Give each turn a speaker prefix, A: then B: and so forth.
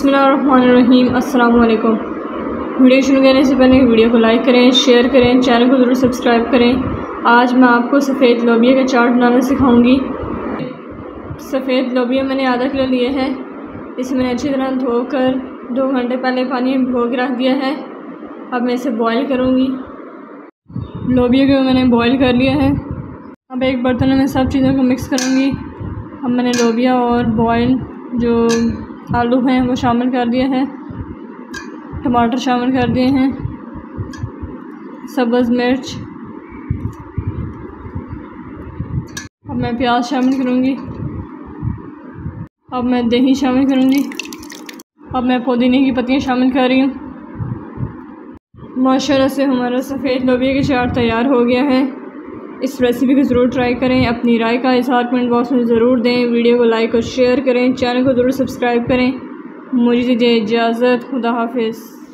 A: बिस्मिल्लाहिर्रहमानिर्रहीम। अस्सलाम वालेकुम। वीडियो शुरू करने से पहले वीडियो को लाइक करें, शेयर करें, चैनल को ज़रूर सब्सक्राइब करें। आज मैं आपको सफ़ेद लोबिया का चाट बनाना सिखाऊंगी। सफ़ेद लोबिया मैंने आधा किलो लिए है। इसे मैंने अच्छी तरह धोकर 2 घंटे पहले पानी में भिगो के रख दिया है। अब मैं इसे बॉईल करूँगी। लोबिया को मैंने बॉईल कर लिया है। अब एक बर्तन में सब चीज़ों को मिक्स करूँगी। अब मैंने लोबिया और बॉयल जो आलू हैं वो शामिल कर दिया है, टमाटर शामिल कर दिए हैं, सब्ज़ मिर्च, अब मैं प्याज शामिल करूँगी। अब मैं दही शामिल करूँगी। अब मैं पुदीने की पत्तियाँ शामिल कर रही हूँ। माशाल्लाह से हमारा सफ़ेद लोबिया का चाट तैयार हो गया है। इस रेसिपी को ज़रूर ट्राई करें। अपनी राय का इज़हार कमेंट बॉक्स में ज़रूर दें। वीडियो को लाइक और शेयर करें। चैनल को ज़रूर सब्सक्राइब करें। मुझे दीजिए इजाज़त। खुदा हाफिज़।